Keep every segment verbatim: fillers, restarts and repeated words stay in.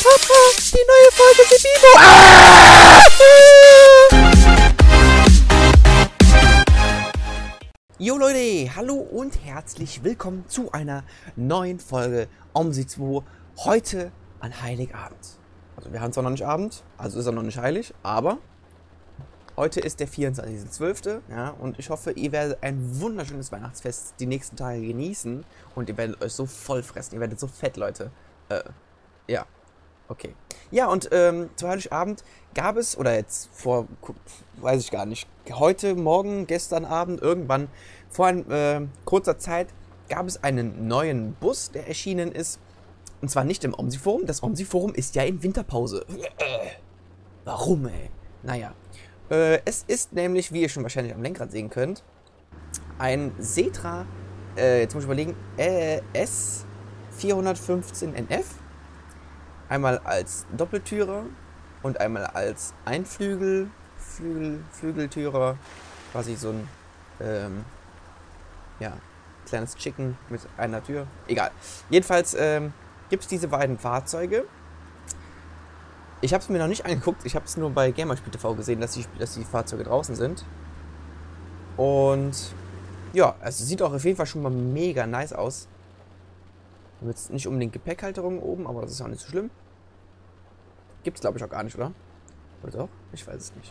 Die neue Folge Bibo. Ah! Jo Leute, hallo und herzlich willkommen zu einer neuen Folge OMSI zwei. Heute an Heiligabend. Also wir haben zwar noch nicht Abend, also ist er noch nicht heilig, aber heute ist der vierundzwanzigste zwölfte Ja, und ich hoffe, ihr werdet ein wunderschönes Weihnachtsfest die nächsten Tage genießen und ihr werdet euch so voll fressen. Ihr werdet so fett, Leute. Äh, ja. Okay. Ja, und ähm, zu Heiligabend gab es, oder jetzt vor, weiß ich gar nicht, heute, morgen, gestern Abend, irgendwann, vor ein, äh, kurzer Zeit, gab es einen neuen Bus, der erschienen ist. Und zwar nicht im OMSI Forum. Das OMSI Forum ist ja in Winterpause. Warum, ey? Naja. Äh, es ist nämlich, wie ihr schon wahrscheinlich am Lenkrad sehen könnt, ein Setra, äh, jetzt muss ich überlegen, äh, S vierhundertfünfzehn N F. Einmal als Doppeltürer und einmal als Einflügel, Flügel, Flügeltürer, quasi so ein, ähm, ja, kleines Chicken mit einer Tür. Egal. Jedenfalls ähm, gibt es diese beiden Fahrzeuge. Ich habe es mir noch nicht angeguckt, ich habe es nur bei Gamerspiel T V gesehen, dass die, dass die Fahrzeuge draußen sind. Und ja, also sieht auch auf jeden Fall schon mal mega nice aus. Jetzt nicht unbedingt Gepäckhalterung oben, aber das ist auch nicht so schlimm. Gibt es glaube ich auch gar nicht, oder? Oder doch? Ich weiß es nicht.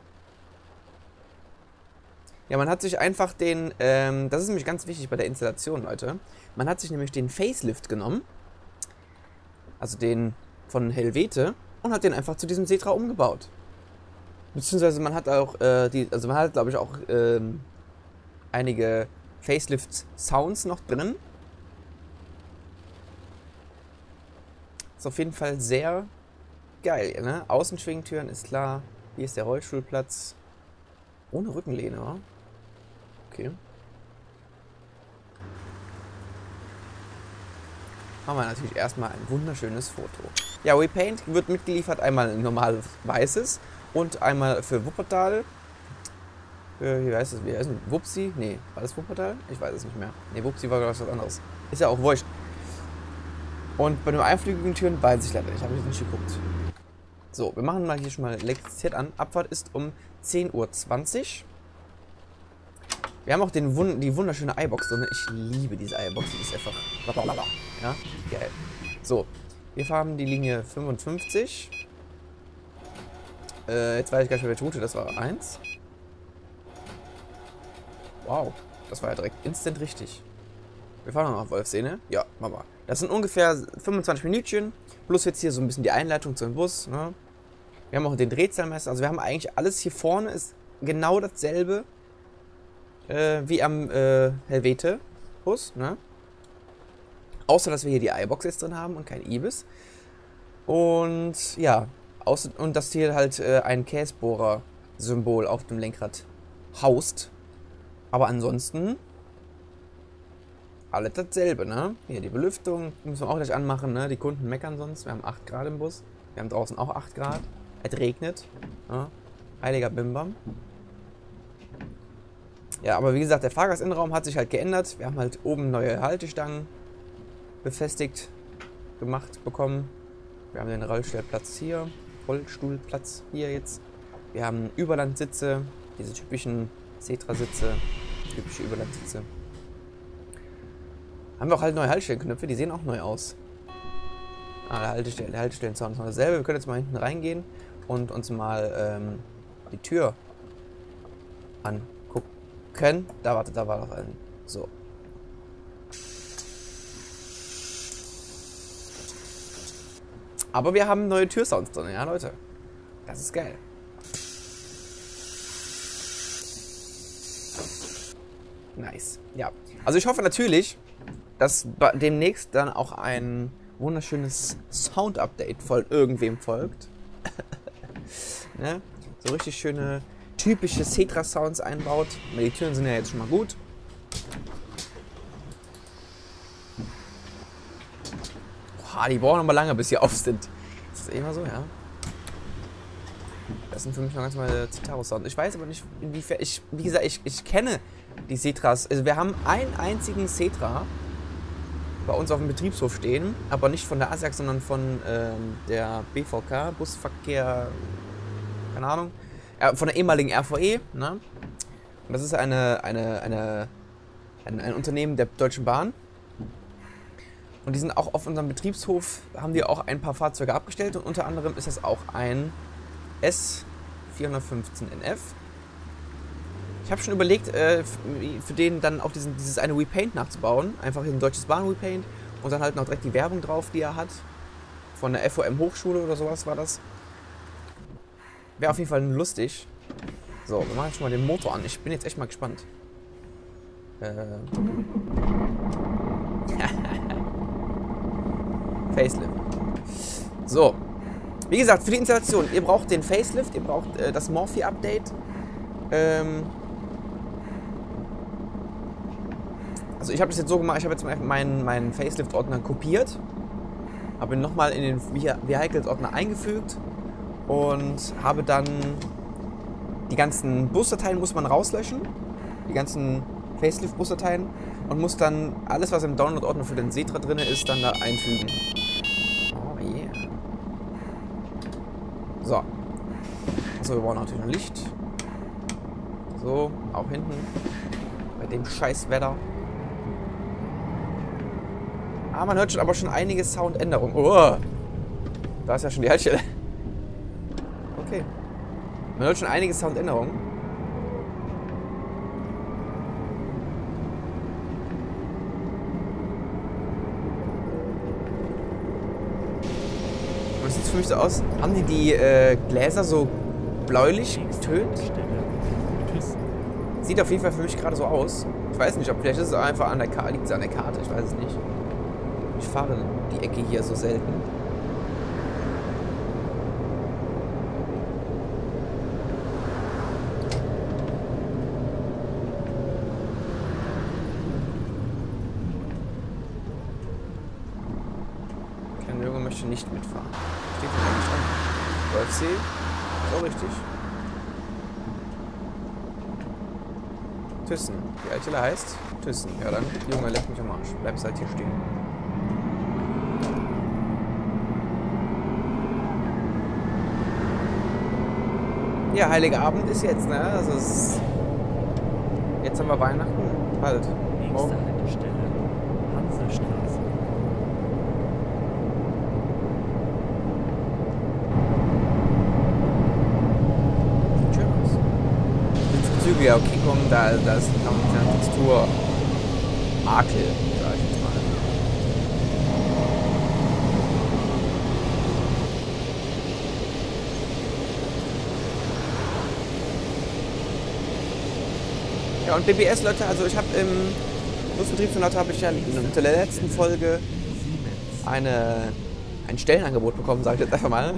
Ja, man hat sich einfach den, ähm, das ist nämlich ganz wichtig bei der Installation, Leute. Man hat sich nämlich den Facelift genommen, also den von Helvete, und hat den einfach zu diesem Setra umgebaut. Beziehungsweise man hat auch, äh, die, also man hat glaube ich auch ähm, einige Facelift-Sounds noch drin. Ist auf jeden Fall sehr geil, ne? Außenschwingtüren ist klar. Hier ist der Rollstuhlplatz. Ohne Rückenlehne, oder? Okay. Haben wir natürlich erstmal ein wunderschönes Foto. Ja, Repaint wird mitgeliefert, einmal ein normales weißes und einmal für Wuppertal. Für, wie heißt es, wie heißt es? Wupsi? Nee, war das Wuppertal? Ich weiß es nicht mehr. Nee, Wupsi war glaube ich was anderes. Ist ja auch wurscht. Und bei den einflügigen Türen weiß ich leider nicht, habe ich nicht geguckt. So, wir machen mal hier schon mal Elektrizität an. Abfahrt ist um zehn Uhr zwanzig. Wir haben auch den Wund die wunderschöne iBox drin. Ich liebe diese iBox, die ist einfach... Ja, geil. So, wir fahren die Linie fünfundfünfzig. Äh, jetzt weiß ich gar nicht mehr, welche Route das war. eins. Wow, das war ja direkt instant richtig. Wir fahren noch nach Wolfsene. Ja, machen wir. Das sind ungefähr fünfundzwanzig Minütchen. Plus jetzt hier so ein bisschen die Einleitung zum Bus. Ne? Wir haben auch den Drehzahlmesser. Also wir haben eigentlich alles hier vorne ist genau dasselbe äh, wie am äh, Helvete-Bus. Ne? Außer, dass wir hier die iBox jetzt drin haben und kein Ibis. Und ja, außer, und dass hier halt äh, ein Käsebohrer-Symbol auf dem Lenkrad haust. Aber ansonsten alles dasselbe, ne? Hier die Belüftung müssen wir auch gleich anmachen, ne? Die Kunden meckern sonst. Wir haben acht Grad im Bus. Wir haben draußen auch acht Grad. Es regnet. Ne? Heiliger Bimbam. Ja, aber wie gesagt, der Fahrgastinnenraum hat sich halt geändert. Wir haben halt oben neue Haltestangen befestigt gemacht bekommen. Wir haben den Rollstuhlplatz hier. Rollstuhlplatz hier jetzt. Wir haben Überlandsitze. Diese typischen Setra-Sitze. Typische Überlandsitze. Haben wir auch halt neue Haltestellenknöpfe, die sehen auch neu aus. Ah, der Haltestelle, der Haltestellenzaun ist noch dasselbe. Wir können jetzt mal hinten reingehen und uns mal ähm, die Tür angucken. Da, warte, da war noch ein. So. Aber wir haben neue Türsounds drin, ja, Leute. Das ist geil. Nice. Ja. Also ich hoffe natürlich, dass demnächst dann auch ein wunderschönes Sound-Update von irgendwem folgt. Ne? So richtig schöne, typische Setra-Sounds einbaut. Die Türen sind ja jetzt schon mal gut. Boah, die brauchen aber lange, bis sie auf sind. Ist das immer so, ja? Das sind für mich noch ganz normale Citaro-Sounds. Ich weiß aber nicht, inwiefern... Ich, wie gesagt, ich, ich kenne die Setras. Also wir haben einen einzigen Setra bei uns auf dem Betriebshof stehen, aber nicht von der A S I A G, sondern von ähm, der B V K, Busverkehr, keine Ahnung, äh, von der ehemaligen R V E, ne? Und das ist eine, eine, eine, ein, ein Unternehmen der Deutschen Bahn. Und die sind auch auf unserem Betriebshof, haben die auch ein paar Fahrzeuge abgestellt und unter anderem ist das auch ein S vierhundertfünfzehn N F. Ich habe schon überlegt, äh, für den dann auch diesen, dieses eine Repaint nachzubauen. Einfach ein deutsches Bahn-Repaint und dann halt noch direkt die Werbung drauf, die er hat. Von der F O M Hochschule oder sowas war das. Wäre auf jeden Fall lustig. So, wir machen jetzt schon mal den Motor an. Ich bin jetzt echt mal gespannt. Äh. Facelift. So. Wie gesagt, für die Installation, ihr braucht den Facelift, ihr braucht äh, das Morphy-Update. Ähm. Also ich habe das jetzt so gemacht, ich habe jetzt meinen, meinen Facelift-Ordner kopiert, habe ihn nochmal in den Vehicles-Ordner eingefügt und habe dann die ganzen Busdateien muss man rauslöschen, die ganzen Facelift-Busdateien und muss dann alles, was im Download-Ordner für den Setra drin ist, dann da einfügen. Oh yeah. So. Also wir brauchen natürlich noch Licht. So, auch hinten. Bei dem scheiß Wetter. Ah, man hört schon aber schon einige Soundänderungen. Oh, da ist ja schon die Haltestelle. Okay. Man hört schon einige Soundänderungen. Und es sieht für mich so aus, haben die die äh, Gläser so bläulich getönt? Sieht auf jeden Fall für mich gerade so aus. Ich weiß nicht, ob vielleicht ist es einfach an der Karte, liegt es an der Karte, ich weiß es nicht. Ich fahre die Ecke hier so selten. Kein Junge möchte nicht mitfahren. Steht hier eigentlich dran. Golf C. Ist auch richtig. Thyssen. Die Altstelle heißt Thyssen. Ja dann, Junge, leck mich am Arsch. Bleibst halt hier stehen. Ja, Heiliger Abend ist jetzt, ne? Also es ist jetzt haben wir Weihnachten. Bald. Nächste Haltestelle. Hansestraße. Sieht schön aus. Die Züge, ja, okay, komm, da, da ist noch eine kleine Textur. Makel, sag ich jetzt mal. Ja, und B B S, Leute, also ich habe im Busbetrieb, Leute, habe ich ja in der letzten Folge eine, ein Stellenangebot bekommen, sage ich jetzt einfach mal.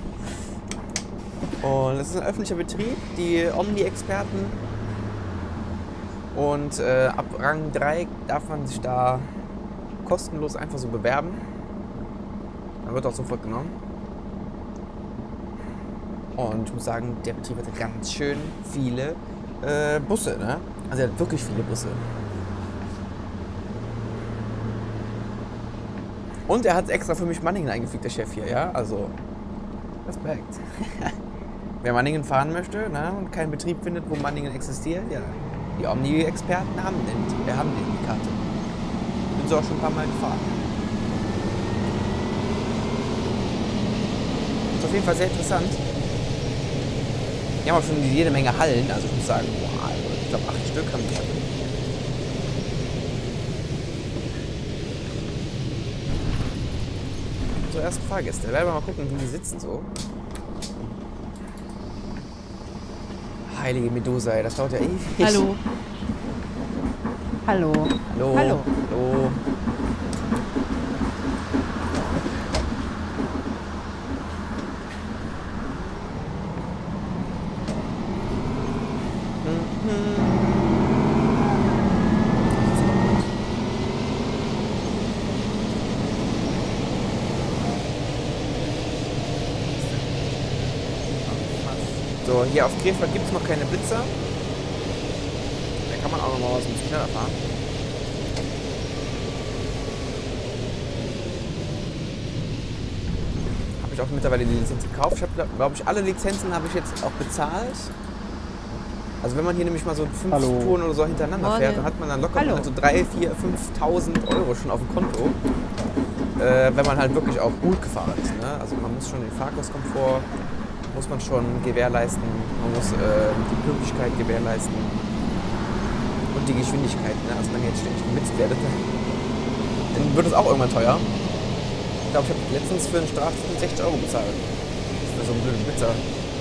Und es ist ein öffentlicher Betrieb, die Omni-Experten. Und äh, ab Rang drei darf man sich da kostenlos einfach so bewerben. Dann wird auch sofort genommen. Und ich muss sagen, der Betrieb hatte ganz schön viele äh, Busse, ne? Also er hat wirklich viele Busse. Und er hat extra für mich Manningen eingefügt, der Chef hier, ja? Also, Respekt. Wer Manningen fahren möchte, ne, und keinen Betrieb findet, wo Manningen existiert, ja, die Omni-Experten haben den, wir haben den die Karte. Bin so auch schon ein paar Mal gefahren. Ist auf jeden Fall sehr interessant. Die haben auch schon jede Menge Hallen, also ich muss sagen, boah, also ich glaube acht Stück haben die schon. So, erste Fahrgäste. Werden wir mal gucken, wie die sitzen so. Heilige Medusa, ey, das dauert ja ewig. Hallo. Hallo. Hallo. Hallo. Hallo. So, hier auf Krefeld gibt es noch keine Blitzer. Da kann man auch noch mal was ein bisschen schneller fahren. ich auch mittlerweile die Lizenz gekauft. Ich habe, glaube ich, alle Lizenzen habe ich jetzt auch bezahlt. Also wenn man hier nämlich mal so fünf Hallo. Touren oder so hintereinander Morgen. fährt, dann hat man dann locker Hallo. mal so drei, vier, fünftausend Euro schon auf dem Konto. Äh, wenn man halt wirklich auch gut gefahren ist. Ne? Also man muss schon den Fahrkostkomfort, muss man schon gewährleisten, man muss äh, die Pünktlichkeit gewährleisten und die Geschwindigkeit. Ne? Also wenn ihr jetzt ständig geblitzt werdet, dann wird es auch irgendwann teuer. Ich glaube, ich habe letztens für einen Strafzettel sechzig Euro bezahlt. Für so einen blöden Blitzer.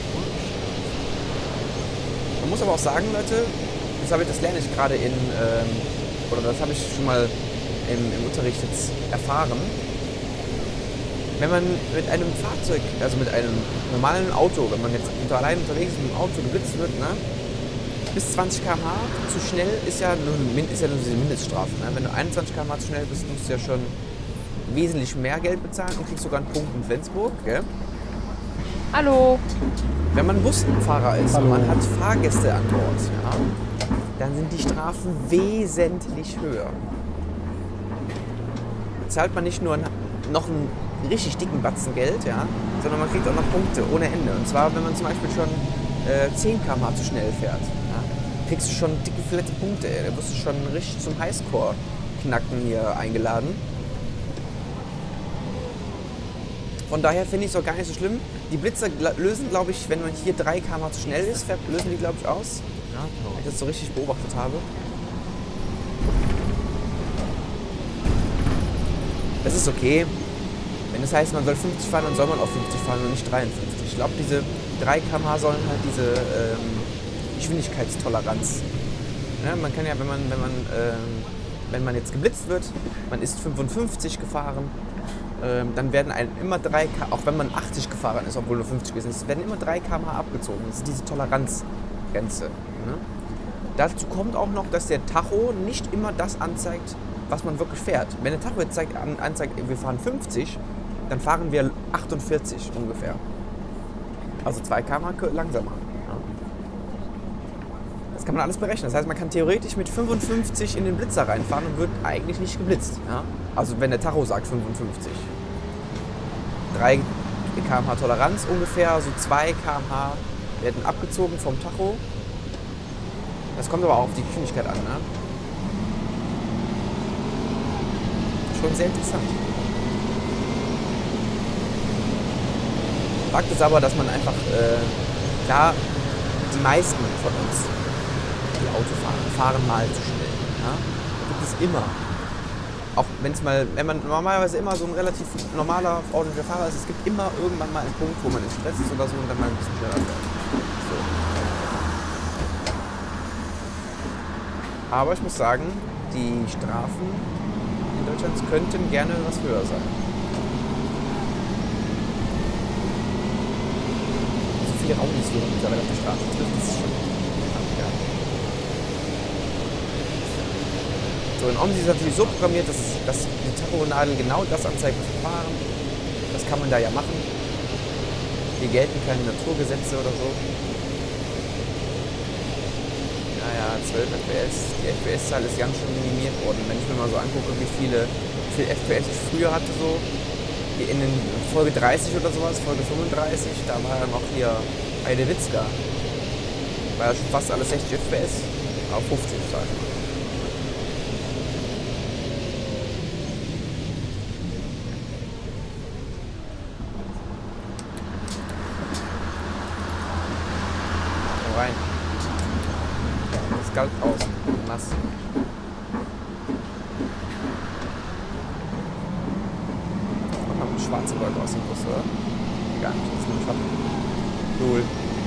Man muss aber auch sagen, Leute, das, habe ich, das lerne ich gerade in, ähm, oder das habe ich schon mal im, im Unterricht jetzt erfahren. Wenn man mit einem Fahrzeug, also mit einem normalen Auto, wenn man jetzt unter, allein unterwegs ist mit dem Auto geblitzt wird, ne, bis zwanzig Kilometer pro Stunde zu schnell ist ja nur, ist ja nur diese Mindeststrafe. Ne? Wenn du einundzwanzig Kilometer pro Stunde zu schnell bist, musst du ja schon wesentlich mehr Geld bezahlen und kriegst sogar einen Punkt in Flensburg. Gell? Hallo. Wenn man Busfahrer ist Hallo. und man hat Fahrgäste an Bord, ja, dann sind die Strafen wesentlich höher. Zahlt man nicht nur einen, noch einen richtig dicken Batzen Geld, ja, sondern man kriegt auch noch Punkte ohne Ende. Und zwar, wenn man zum Beispiel schon äh, zehn Kilometer pro Stunde zu schnell fährt, ja, kriegst du schon dicke, fette Punkte. Ey. Da wirst du schon richtig zum Highscore-Knacken hier eingeladen. Von daher finde ich es auch gar nicht so schlimm. Die Blitzer lösen, glaube ich, wenn man hier drei Kilometer pro Stunde zu schnell ist, lösen die, glaube ich, aus. Wenn ich das so richtig beobachtet habe. Das ist okay. Wenn das heißt, man soll fünfzig fahren, dann soll man auch fünfzig fahren und nicht dreiundfünfzig. Ich glaube, diese drei Kilometer pro Stunde sollen halt diese ähm, Geschwindigkeitstoleranz. Ja, man kann ja, wenn man, wenn man, ähm, wenn man jetzt geblitzt wird, man ist fünfundfünfzig gefahren, ähm, dann werden einem immer drei Kilometer pro Stunde, auch wenn man achtzig gefahren ist, obwohl nur fünfzig gewesen ist, werden immer drei Kilometer pro Stunde abgezogen. Das ist diese Toleranzgrenze. Ne? Dazu kommt auch noch, dass der Tacho nicht immer das anzeigt, was man wirklich fährt. Wenn der Tacho jetzt zeigt, anzeigt, wir fahren fünfzig, dann fahren wir achtundvierzig ungefähr. Also zwei Kilometer pro Stunde langsamer. Ja. Das kann man alles berechnen. Das heißt, man kann theoretisch mit fünfundfünfzig in den Blitzer reinfahren und wird eigentlich nicht geblitzt. Ja. Also wenn der Tacho sagt fünfundfünfzig. drei Kilometer pro Stunde Toleranz ungefähr, so zwei Kilometer pro Stunde werden abgezogen vom Tacho. Das kommt aber auch auf die Geschwindigkeit an. Ne? Schon sehr interessant. Fakt ist aber, dass man einfach, äh, klar, die meisten von uns, die Auto fahren, fahren mal zu schnell. Ja? Gibt es immer. Auch wenn es mal, wenn man normalerweise immer so ein relativ normaler, ordentlicher Fahrer ist, es gibt immer irgendwann mal einen Punkt, wo man in Stress ist oder so und dann mal ein bisschen schneller fährt. So. Aber ich muss sagen, die Strafen in Deutschland könnten gerne was höher sein. So viele Raumis hier mittlerweile auf der Straße. Das ist schon ja. So, in Omsi ist es natürlich so programmiert, dass, dass die Tachonadel genau das anzeigt, was wir fahren. Das kann man da ja machen. Hier gelten keine Naturgesetze oder so. Naja, zwölf F P S. Die F P S-Zahl ist ganz schön minimiert worden. Wenn ich mir mal so angucke, wie viele, wie viel F P S ich früher hatte, so in den Folge dreißig oder sowas, Folge fünfunddreißig, da war dann auch hier Heidewitzka. War ja schon fast alles sechzig F P S auf fünfzig, sag ich mal. Rein. Es galt aus. Nass. Mach mal schwarze Wolke aus dem Bus, oder? Gar nicht, das ist nur ein Schatten. Cool.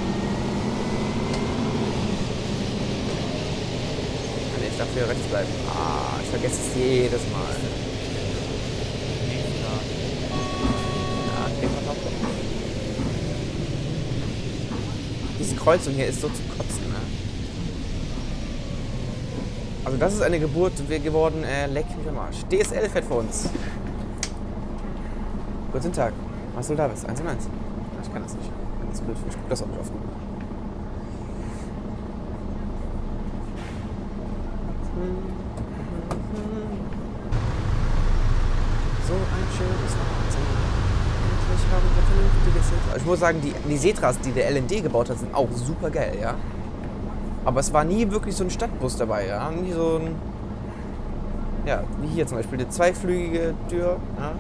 Nee, ich darf hier rechts bleiben. Ah, ich vergesse es jedes Mal. Ja, okay, vertaucht doch. Diese Kreuzung hier ist so zu kotzen, ne? Also das ist eine Geburt geworden, äh, leck mich am Arsch. D S L fährt vor uns. Guten Tag. Was soll da was? eins und eins. Ich kann das nicht. Das ist blöd. Ich guck das auch nicht oft genug. So ein schönes Wahnsinn. Endlich haben wir ich muss sagen, die, die Setras, die der L N D gebaut hat, sind auch super geil, ja. Aber es war nie wirklich so ein Stadtbus dabei, ja. Nie so ein, ja, wie hier zum Beispiel, eine zweiflügige Tür, ja.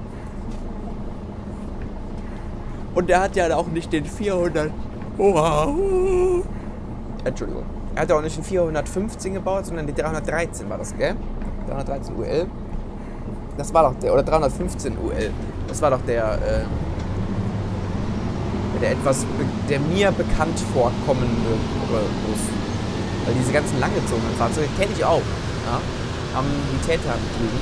Und der hat ja auch nicht den vierhundert, oh, Entschuldigung, er hat ja auch nicht den vierhundertfünfzehn gebaut, sondern die dreihundertdreizehn war das, gell? dreihundertdreizehn U L. Das war doch der, oder dreihundertfünfzehn U L. Das war doch der, äh, der etwas, der mir bekannt vorkommende Bus. Weil diese ganzen langgezogenen Fahrzeuge kenne ich auch. Ja? Haben die Täter betrieben.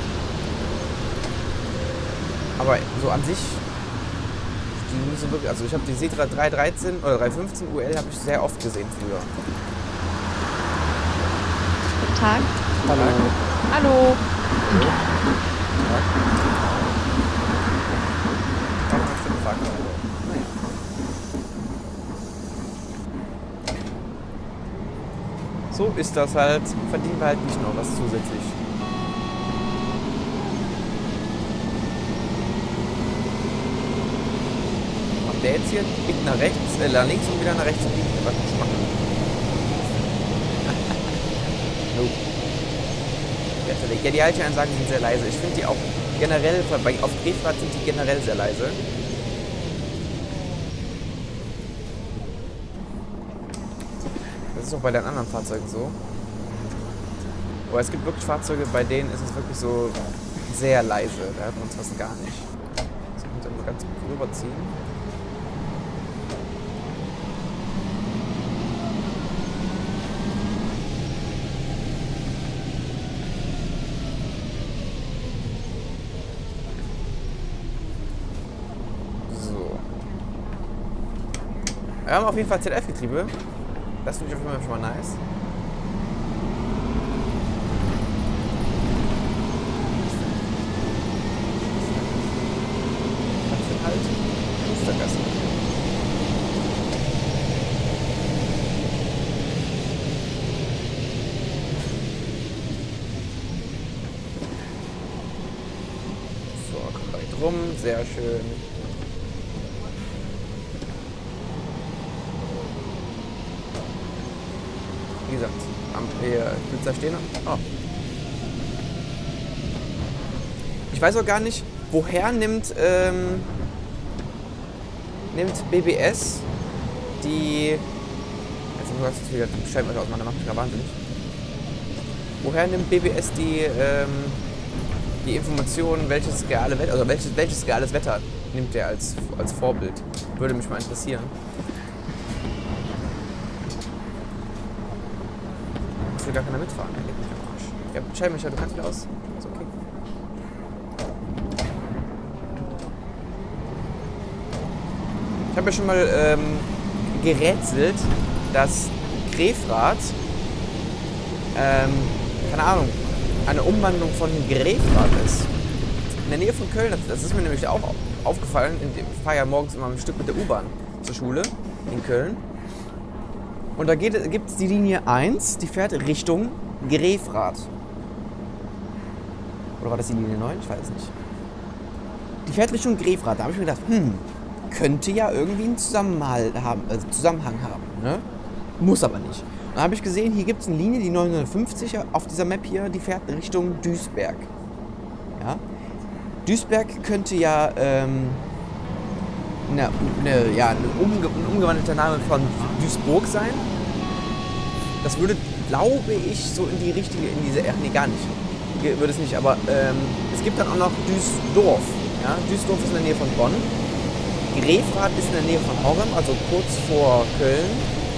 Aber so an sich, die nicht so wirklich, also ich habe die Setra dreihundertdreizehn oder dreihundertfünfzehn U L habe ich sehr oft gesehen früher. Guten Tag. Hallo. Hallo. So ist das halt. Verdienen wir halt nicht noch was zusätzlich. Macht der jetzt hier? Biegt nach rechts, äh, nach links und wieder nach rechts und biegt. Was muss ich machen? Nope. Ja, die Halteansagen sind sehr leise. Ich finde die auch generell, bei, auf Grefrath sind die generell sehr leise. Das ist auch bei den anderen Fahrzeugen so. Aber es gibt wirklich Fahrzeuge, bei denen ist es wirklich so sehr leise. Da hört man es fast gar nicht. Das muss ich mal ganz rüberziehen. Wir haben auf jeden Fall Z F-Getriebe. Das finde ich auf jeden Fall schon mal nice. Was für halt? Schustergasse. So, kommt direkt rum. Sehr schön. Wie gesagt, am Blitzer stehen. Oh. Ich weiß auch gar nicht, woher nimmt, ähm, nimmt B B S die. Jetzt muss ich wieder die Scheibenwischer ausmachen, macht mich gerade wahnsinnig. Woher nimmt B B S die, ähm, die Informationen, welches reale Wetter, also welches, welches reales Wetter nimmt der als, als Vorbild? Würde mich mal interessieren. Will gar keiner mitfahren. Ja, Scheibenwischer, du kannst wieder aus. Ist okay. Ich habe ja schon mal ähm, gerätselt, dass Grefrath, ähm, keine Ahnung, eine Umwandlung von Grefrath ist. In der Nähe von Köln, das ist mir nämlich auch aufgefallen. Ich fahre ja morgens immer ein Stück mit der U-Bahn zur Schule in Köln. Und da gibt es die Linie eins, die fährt Richtung Grefrath. Oder war das die Linie neun? Ich weiß es nicht. Die fährt Richtung Grefrath. Da habe ich mir gedacht, hm, könnte ja irgendwie einen Zusammenhalt haben, also Zusammenhang haben. Ne? Muss aber nicht. Dann habe ich gesehen, hier gibt es eine Linie, die neunhundertfünfzig auf dieser Map hier, die fährt Richtung Duisberg. Ja? Duisberg könnte ja, ähm, eine, eine, ja, ein, umge ein umgewandelter Name von Duisburg sein. Das würde, glaube ich, so in die richtige, in diese, ach nee, gar nicht. Würde es nicht, aber ähm, es gibt dann auch noch Duisdorf. Ja? Duisdorf ist in der Nähe von Bonn. Grefrath ist in der Nähe von Horrem, also kurz vor Köln.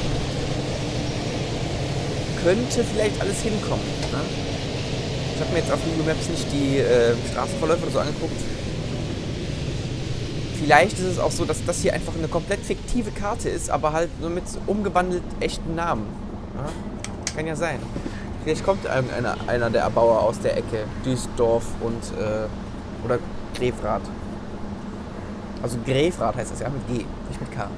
Könnte vielleicht alles hinkommen. Ne? Ich habe mir jetzt auf Google Maps nicht die äh, Straßenverläufe oder so angeguckt. Vielleicht ist es auch so, dass das hier einfach eine komplett fiktive Karte ist, aber halt nur mit umgewandelt echten Namen. Ja? Kann ja sein. Vielleicht kommt irgendeiner einer der Erbauer aus der Ecke, Duisdorf und äh, oder Grefrath. Also Grefrath heißt das ja mit G, nicht mit K.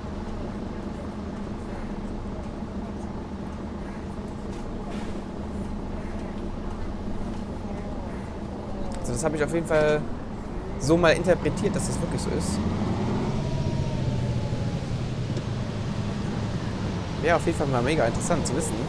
Also das habe ich auf jeden Fall so mal interpretiert, dass das wirklich so ist. Wäre auf jeden Fall mal mega interessant zu wissen.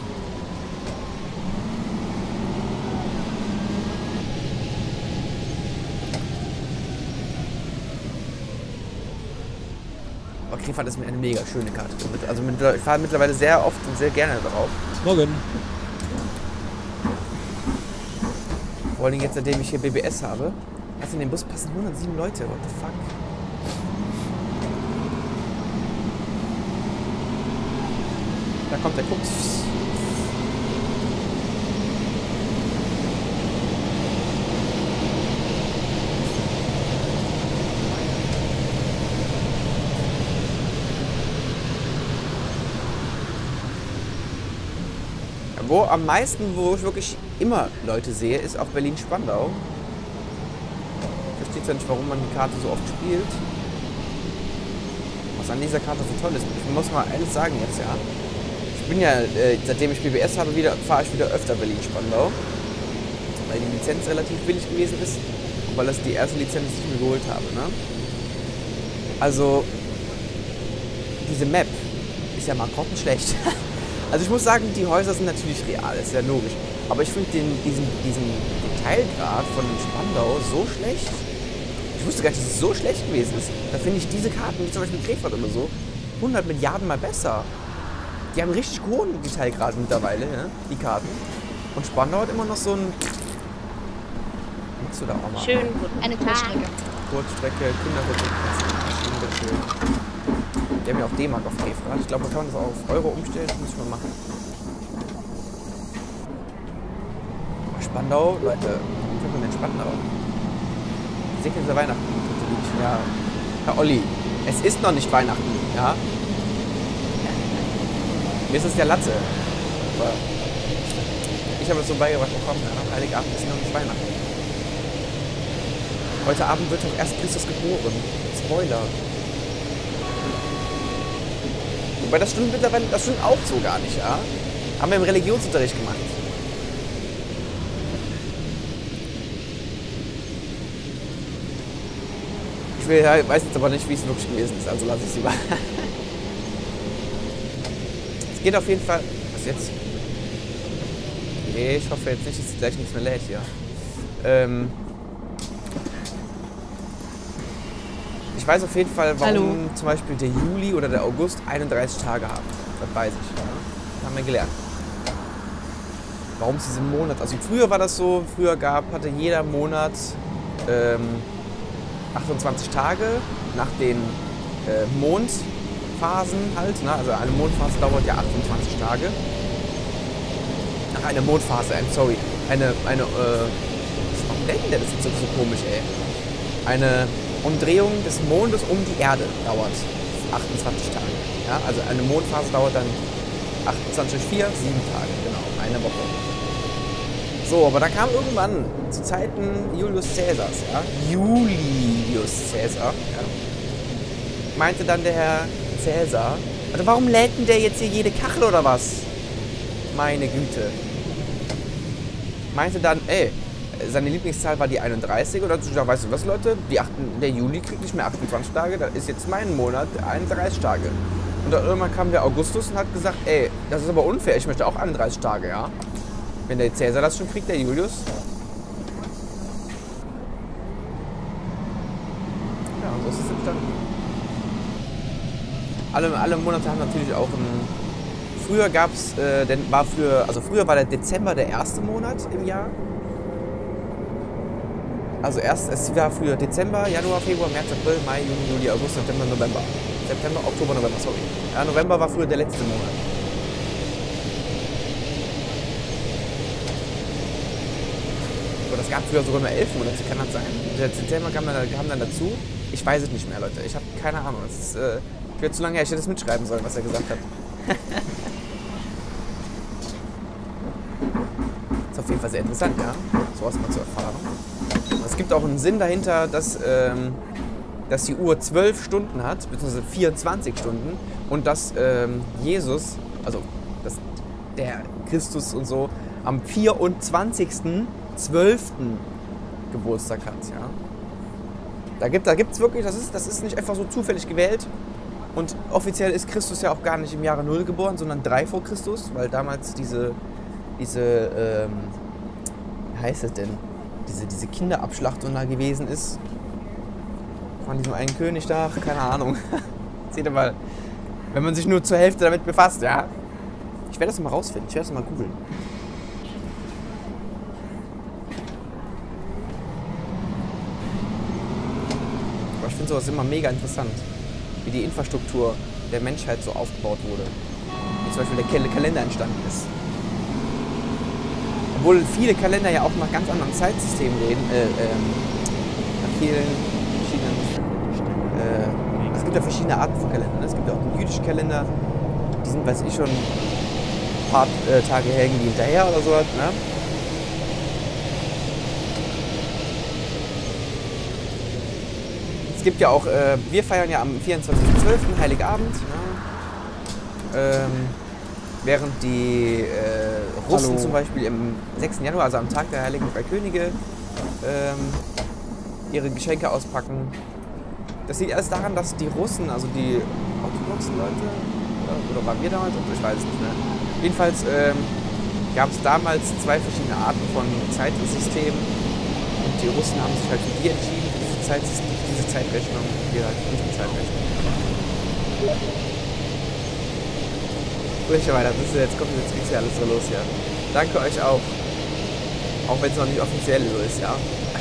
Aber Krefeld ist mir eine mega schöne Karte. Also ich fahre mittlerweile sehr oft und sehr gerne darauf. Morgen. Vor allem jetzt, seitdem ich hier B B S habe. Also in den Bus passen hundertsieben Leute. What the fuck? Da kommt der Kups. Wo am meisten, wo ich wirklich immer Leute sehe, ist auf Berlin-Spandau. Ich verstehe zwar nicht, warum man die Karte so oft spielt. Was an dieser Karte so toll ist. Ich muss mal eines sagen jetzt, ja. Ich bin ja, äh, seitdem ich B B S habe, wieder, fahre ich wieder öfter Berlin-Spandau. Weil die Lizenz relativ billig gewesen ist. Und weil das die erste Lizenz, die ich mir geholt habe, ne? Also, diese Map ist ja mal grottenschlecht. Also ich muss sagen, die Häuser sind natürlich real, ist ja logisch. Aber ich finde diesen, diesen Detailgrad von Spandau so schlecht. Ich wusste gar nicht, dass es so schlecht gewesen ist. Da finde ich diese Karten, wie zum Beispiel Krefeld oder so, hundert Milliarden mal besser. Die haben richtig hohen Detailgrad mittlerweile, ne? Die Karten. Und Spandau hat immer noch so ein... Machst du da auch mal? Schön, eine Kurzstrecke. Kurzstrecke, Kinderhütte, schön. Die haben ja auch D-Mark auf Krefeld. Ich glaube, man kann das auch auf Euro umstellen. Das muss ich mal machen. Aber Spandau, Leute, wie kommt man denn Spandau? Segnete Weihnachten. Ja, Herr Olli, es ist noch nicht Weihnachten, ja? Mir ist es der Latte. Aber ich habe es so beigebracht bekommen, ja? Heiligabend ist noch nicht Weihnachten. Heute Abend wird doch erst Christus geboren. Spoiler. Wobei das stimmt mittlerweile, das stimmt auch so gar nicht, ja? Haben wir im Religionsunterricht gemacht. Ich will, ja, weiß jetzt aber nicht, wie es wirklich gewesen ist, also lasse ich es lieber. Es geht auf jeden Fall... Was jetzt? Nee, ich hoffe jetzt nicht, dass es gleich nichts mehr lädt hier. Ähm... Ich weiß auf jeden Fall, warum Hallo. zum Beispiel der Juli oder der August einunddreißig Tage haben. Das weiß ich. Ja. Das haben wir gelernt. Warum es diesen Monat... Also früher war das so, früher gab, hatte jeder Monat ähm, achtundzwanzig Tage nach den äh, Mondphasen halt. Ne? Also eine Mondphase dauert ja achtundzwanzig Tage. Nach einer Mondphase, I'm sorry. Eine, eine, äh... Warum denkt der das jetzt so, so komisch, ey? Eine... Umdrehung des Mondes um die Erde dauert achtundzwanzig Tage. Ja, also eine Mondphase dauert dann achtundzwanzig, vier, sieben Tage, genau, eine Woche. So, aber da kam irgendwann zu Zeiten Julius Caesars, ja, Julius Caesar, ja, meinte dann der Herr Caesar, also warum lädt denn der jetzt hier jede Kachel oder was? Meine Güte. Meinte dann, ey, seine Lieblingszahl war die einunddreißig und dann hat sie gesagt, weißt du was, Leute, die achten, der Juli kriegt nicht mehr achtundzwanzig Tage, das ist jetzt mein Monat, einunddreißig Tage. Und dann irgendwann kam der Augustus und hat gesagt, ey, das ist aber unfair, ich möchte auch einunddreißig Tage, ja. Wenn der Cäsar das schon kriegt, der Julius. Ja, und so ist es entstanden. Alle, alle Monate haben natürlich auch ein... Früher gab es, äh, denn war früher, also früher war der Dezember der erste Monat im Jahr. Also erst, es war früher Dezember, Januar, Februar, März, April, Mai, Juni, Juli, August, September, November. September, Oktober, November, sorry. Ja, November war früher der letzte Monat. Aber das gab früher sogar nur elf Monate, kann das sein? Der Dezember kam dann, kam dann dazu. Ich weiß es nicht mehr, Leute. Ich habe keine Ahnung. Das ist äh, zu lange her. Ich hätte es mitschreiben sollen, was er gesagt hat. Ist auf jeden Fall sehr interessant, ja, sowas mal zu erfahren. Es gibt auch einen Sinn dahinter, dass, ähm, dass die Uhr zwölf Stunden hat, beziehungsweise vierundzwanzig Stunden und dass ähm, Jesus, also dass der Christus und so, am vierundzwanzigsten zwölften Geburtstag hat. Ja. Da gibt es da gibt's wirklich, das ist, das ist nicht einfach so zufällig gewählt, Und offiziell ist Christus ja auch gar nicht im Jahre null geboren, sondern drei vor Christus, weil damals diese, diese, ähm, wie heißt das denn, diese, diese Kinderabschlachtung da gewesen ist. Von diesem einen König da, keine Ahnung. Seht ihr mal, wenn man sich nur zur Hälfte damit befasst, ja. Ich werde das mal rausfinden, ich werde das mal googeln. Aber ich finde sowas immer mega interessant, wie die Infrastruktur der Menschheit so aufgebaut wurde. Wie zum Beispiel der Kalender entstanden ist. Obwohl viele Kalender ja auch nach ganz anderen Zeitsystemen reden, äh, ähm, nach vielen verschiedenen, äh, es gibt ja verschiedene Arten von Kalendern. Es gibt ja auch den jüdischen Kalender, die sind, weiß ich schon, ein paar äh, Tage hängen die hinterher oder sowas, ne? Es gibt ja auch, äh, wir feiern ja am vierundzwanzigsten zwölften Heiligabend, ne? ähm, während die äh, Russen Hallo. zum Beispiel im sechsten Januar, also am Tag der Heiligen Drei Könige, ähm, ihre Geschenke auspacken. Das liegt alles daran, dass die Russen, also die orthodoxen Leute, oder, oder waren wir damals, ich weiß es nicht mehr. Jedenfalls ähm, gab es damals zwei verschiedene Arten von Zeitsystemen und die Russen haben sich halt für die entschieden, für diese, Zeit, diese Zeitrechnung, die halt für diese Zeitrechnung. Ruhig weiter, das ist jetzt kommt jetzt geht's ja alles so los, ja. Danke euch auch. Auch wenn es noch nicht offiziell so ist, ja.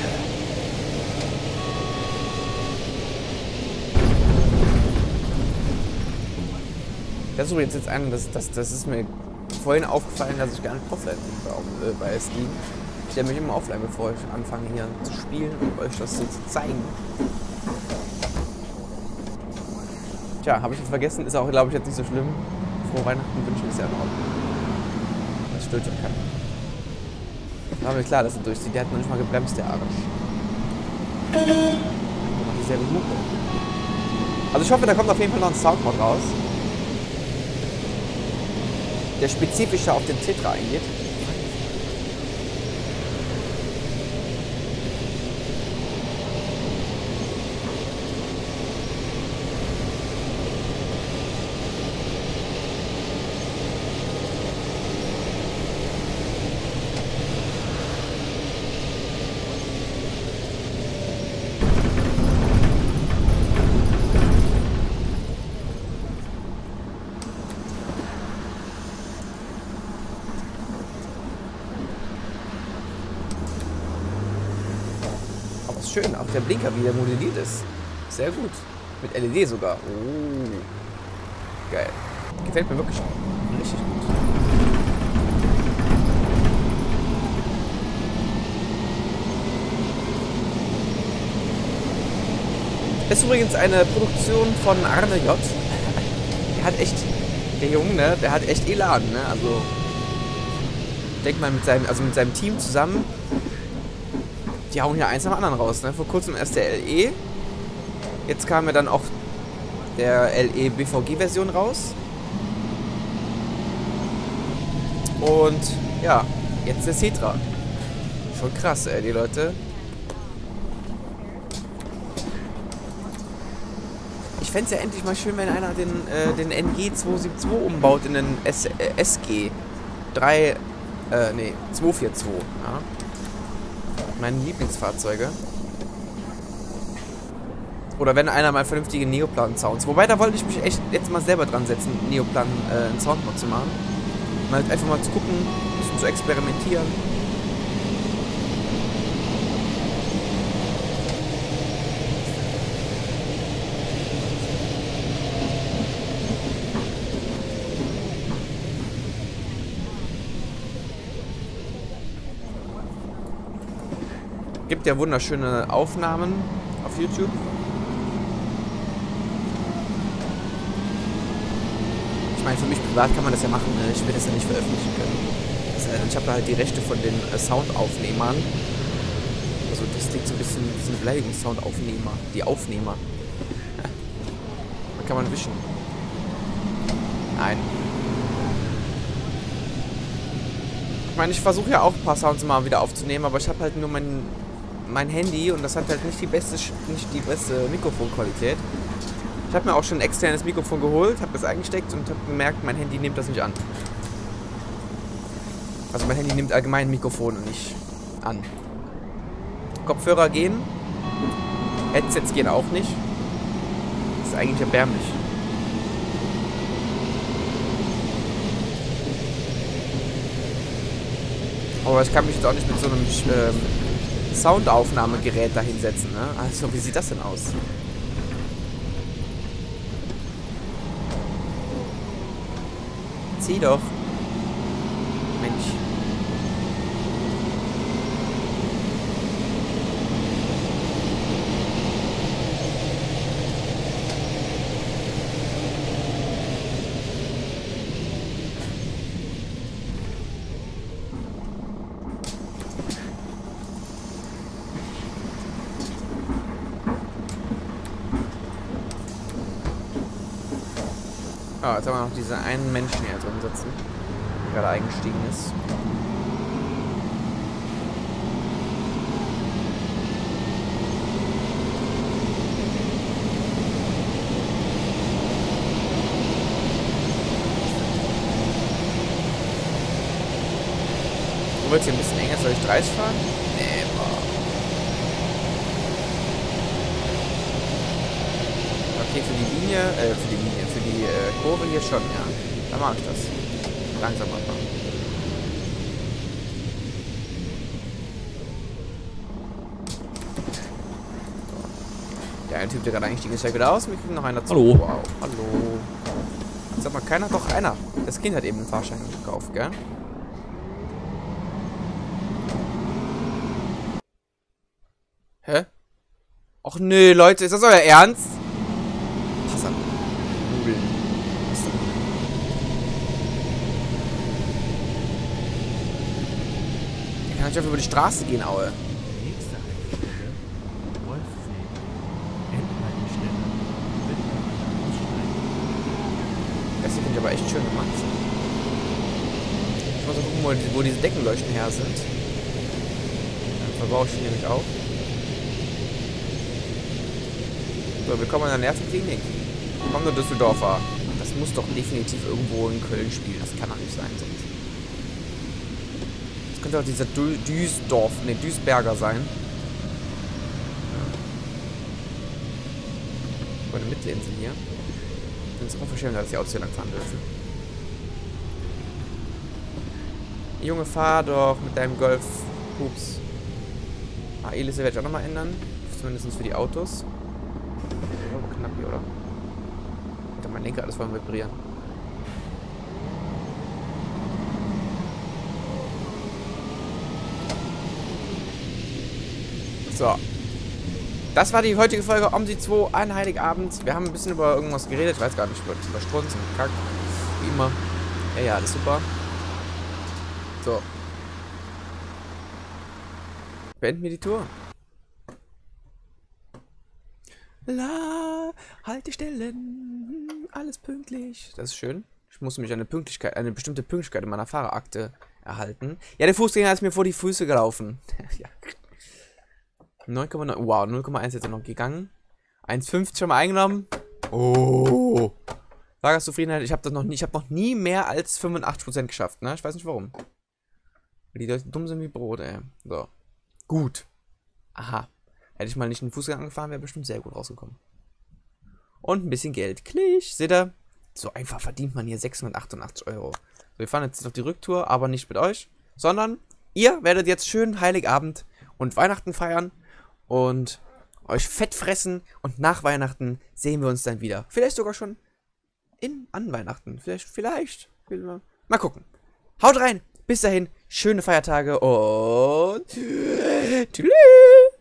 Das ist übrigens jetzt ein, das, das, das ist mir vorhin aufgefallen, dass ich gar nicht offline bin bei, bei Steam. Ich stelle mich immer offline, bevor ich anfange hier zu spielen und euch das so zu zeigen. Tja, habe ich das vergessen, ist auch, glaube ich, jetzt nicht so schlimm. Frohe Weihnachten wünschen ist ja in Ordnung. Das stört ja keinen. War mir klar, dass er durchzieht. Der hat noch nicht mal gebremst, der Arsch. Der macht dieselbe Hupe. Also ich hoffe, da kommt auf jeden Fall noch ein Soundmod raus, der spezifischer auf den Tetra eingeht. Schön, auch der Blinker, wie der modelliert ist. Sehr gut. Mit L E D sogar. Oh. Geil. Gefällt mir wirklich richtig gut. Das ist übrigens eine Produktion von Arne J. Der hat echt, der Junge, ne, der hat echt Elan, ne? Also, denkt mal mit seinem, also mit seinem Team zusammen. Die hauen hier eins nach dem anderen raus. Ne? Vor kurzem erst der L E. Jetzt kam ja dann auch der L E B V G-Version raus. Und ja, jetzt der Cetra. Schon krass, ey, die Leute. Ich fände es ja endlich mal schön, wenn einer den, äh, den N G zwei sieben zwei umbaut in den S äh, S G drei, äh, nee, zwei vier zwei. Ja? Meine Lieblingsfahrzeuge. Oder wenn einer mal vernünftige Neoplan-Sounds. Wobei, da wollte ich mich echt jetzt mal selber dran setzen, Neoplan äh, einen Soundmod zu machen. Mal halt einfach mal zu gucken, ein bisschen zu experimentieren. Gibt ja wunderschöne Aufnahmen auf YouTube. Ich meine, für mich privat kann man das ja machen, ne? Ich will das ja nicht veröffentlichen können. Das, äh, ich habe da halt die Rechte von den äh, Soundaufnehmern. Also das klingt so ein bisschen wie so ein Beleidigungssoundaufnehmer. Die Aufnehmer. Ja. Da kann man wischen. Nein. Ich meine, ich versuche ja auch ein paar Sounds mal wieder aufzunehmen, aber ich habe halt nur mein, mein Handy und das hat halt nicht die beste, nicht die beste Mikrofonqualität. Ich Ich habe mir auch schon ein externes Mikrofon geholt, habe das eingesteckt und habe gemerkt, mein Handy nimmt das nicht an. Also mein Handy nimmt allgemein Mikrofone nicht an. Kopfhörer gehen. Headsets gehen auch nicht. Das ist eigentlich erbärmlich. Aber ich kann mich jetzt auch nicht mit so einem ähm, Soundaufnahmegerät da hinsetzen, ne? Also, wie sieht das denn aus? Zieh doch. Mensch. Ah, jetzt haben wir noch diesen einen Menschen hier drin sitzen, der gerade eingestiegen ist. Du willst hier ein bisschen enger, soll ich dreißig fahren? Nee, boah. Okay, für die Linie, äh, für die Linie, für die äh, Kurve hier schon, ja. Da mache ich das. Langsam machen. Der eine Typ, der gerade eingestiegen ist, steigt wieder aus. Wir kriegen noch einer dazu. Hallo. Wow. Hallo. Sag mal, keiner, doch einer. Das Kind hat eben einen Fahrschein gekauft, gell? Hä? Och nö, Leute, ist das euer Ernst? Pass an. Nudeln. Was denn? Der kann nicht einfach über die Straße gehen, Aue. Nächste Haltestelle, Wolfsee. Endhaltestelle, Windbach aussteigen. Das hier finde ich aber echt schön gemacht. Ich muss mal gucken, wo, die, wo diese Deckenleuchten her sind. Dann verbaue ich die nämlich auch. So, willkommen an der Nervenklinik. Komm, du Düsseldorfer. Das muss doch definitiv irgendwo in Köln spielen. Das kann doch nicht sein, sonst. Das könnte auch dieser du Duisdorf, ne, Duisberger sein. Ja. Eine Mittelinsel hier. Ich finde es unverschämt, dass die Autos hier lang fahren dürfen. Junge, fahr doch mit deinem Golf. Pups. Ah, E-Liste werde ich auch nochmal ändern. Zumindest für die Autos. Knapp hier, oder? Alter, mein Lenker, alles voll vibrieren. So. Das war die heutige Folge Omsi zwei an Heiligabend. Wir haben ein bisschen über irgendwas geredet. Ich weiß gar nicht, über, über Strunz und Kack. Wie immer. Ja, ja, alles super. So. Beenden wir die Tour. La, Haltestellen, alles pünktlich. Das ist schön. Ich muss nämlich eine Pünktlichkeit, eine bestimmte Pünktlichkeit in meiner Fahrerakte erhalten. Ja, der Fußgänger ist mir vor die Füße gelaufen. Ja. neun Komma neun, wow, null Komma eins jetzt noch gegangen. eins Komma fünfzig schon mal eingenommen. Oh. Fahrgastzufriedenheit, ich habe das noch nie, ich habe noch nie mehr als fünfundachtzig Prozent geschafft, ne? Ich weiß nicht warum. Weil die Leute dumm sind wie Brot, ey. So. Gut. Aha. Hätte ich mal nicht einen Fußgang angefahren, wäre bestimmt sehr gut rausgekommen. Und ein bisschen Geld. Klisch, seht ihr? So einfach verdient man hier sechshundertachtundachtzig Euro. So, wir fahren jetzt auf die Rücktour, aber nicht mit euch, sondern ihr werdet jetzt schön Heiligabend und Weihnachten feiern und euch fett fressen und nach Weihnachten sehen wir uns dann wieder. Vielleicht sogar schon in, an Weihnachten. Vielleicht, vielleicht. Mal gucken. Haut rein. Bis dahin, schöne Feiertage und tschüss.